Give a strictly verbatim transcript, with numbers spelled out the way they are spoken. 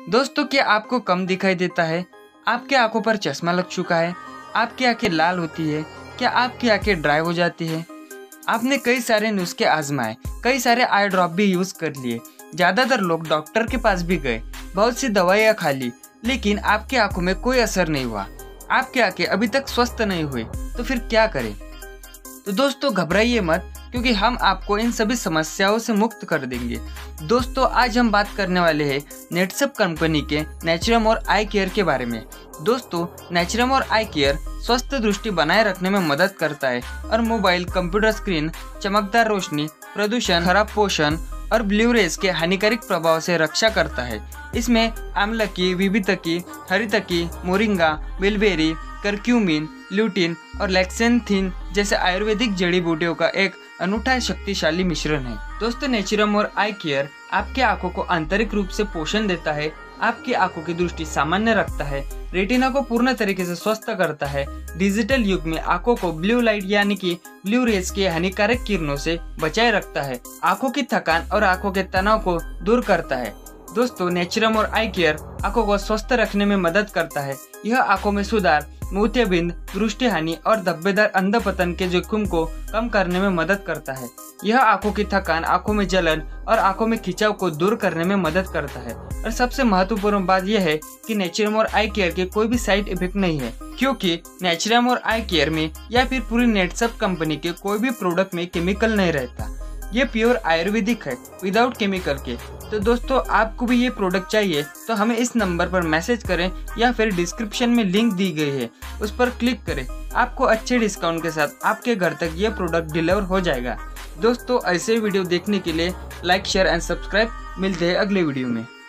दोस्तों, क्या आपको कम दिखाई देता है? आपके आंखों पर चश्मा लग चुका है? आपकी आंखें लाल होती है? क्या आपकी आंखें ड्राई हो जाती है? आपने कई सारे नुस्खे आजमाए, कई सारे आई ड्रॉप भी यूज कर लिए, ज्यादातर लोग डॉक्टर के पास भी गए, बहुत सी दवाइयाँ खा ली, लेकिन आपकी आंखों में कोई असर नहीं हुआ। आपकी आंखें अभी तक स्वस्थ नहीं हुई, तो फिर क्या करें? तो दोस्तों, घबराइए मत, क्योंकि हम आपको इन सभी समस्याओं से मुक्त कर देंगे। दोस्तों, आज हम बात करने वाले हैं नेटसप कंपनी के नेचरम और आई केयर के बारे में। दोस्तों, नेचरम और आई केयर स्वस्थ दृष्टि बनाए रखने में मदद करता है और मोबाइल, कंप्यूटर स्क्रीन, चमकदार रोशनी, प्रदूषण, खराब पोषण और ब्लू रेज के हानिकारक प्रभाव से रक्षा करता है। इसमें आमलकी, विभितकी, हरितकी, मोरिंगा, बिलबेरी, करक्यूमिन, ल्यूटिन और लेक्सेंथिन जैसे आयुर्वेदिक जड़ी बूटियों का एक अनूठा शक्तिशाली मिश्रण है। दोस्तों, नेचरम और आई केयर आपके आंखों को आंतरिक रूप से पोषण देता है, आपकी आंखों की दृष्टि सामान्य रखता है, रेटिना को पूर्ण तरीके से स्वस्थ करता है, डिजिटल युग में आंखों को ब्लू लाइट यानी कि ब्लू रेज के हानिकारक किरणों से बचाए रखता है, आंखों की थकान और आंखों के तनाव को दूर करता है। दोस्तों, नेचरम और आई केयर आंखों को स्वस्थ रखने में मदद करता है। यह आंखों में सुधार, मोतियाबिंद, दृष्टि हानि और धब्बेदार अंधपतन के जोखिम को कम करने में मदद करता है। यह आंखों की थकान, आंखों में जलन और आंखों में खिंचाव को दूर करने में मदद करता है। और सबसे महत्वपूर्ण बात यह है कि नेचरम और आई केयर के कोई भी साइड इफेक्ट नहीं है, क्योंकि नेचरम और आई केयर में या फिर पूरी नेटसप कंपनी के कोई भी प्रोडक्ट में केमिकल नहीं रहता। ये प्योर आयुर्वेदिक है, विदाउट केमिकल के। तो दोस्तों, आपको भी ये प्रोडक्ट चाहिए तो हमें इस नंबर पर मैसेज करें या फिर डिस्क्रिप्शन में लिंक दी गई है, उस पर क्लिक करें। आपको अच्छे डिस्काउंट के साथ आपके घर तक ये प्रोडक्ट डिलीवर हो जाएगा। दोस्तों, ऐसे वीडियो देखने के लिए लाइक, शेयर एंड सब्सक्राइब। मिलते हैं अगले वीडियो में।